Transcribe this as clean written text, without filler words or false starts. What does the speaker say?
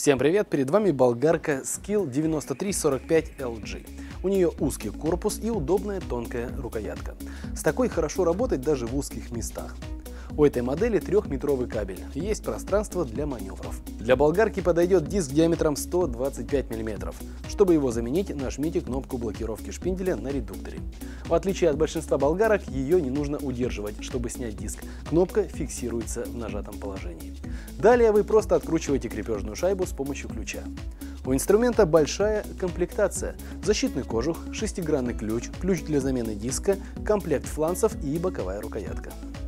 Всем привет! Перед вами болгарка Skill 9345 LG. У нее узкий корпус и удобная тонкая рукоятка. С такой хорошо работать даже в узких местах. У этой модели 3-метровый кабель, есть пространство для маневров. Для болгарки подойдет диск диаметром 125 мм. Чтобы его заменить, нажмите кнопку блокировки шпинделя на редукторе. В отличие от большинства болгарок, ее не нужно удерживать, чтобы снять диск. Кнопка фиксируется в нажатом положении. Далее вы просто откручиваете крепежную шайбу с помощью ключа. У инструмента большая комплектация: защитный кожух, шестигранный ключ, ключ для замены диска, комплект фланцев и боковая рукоятка.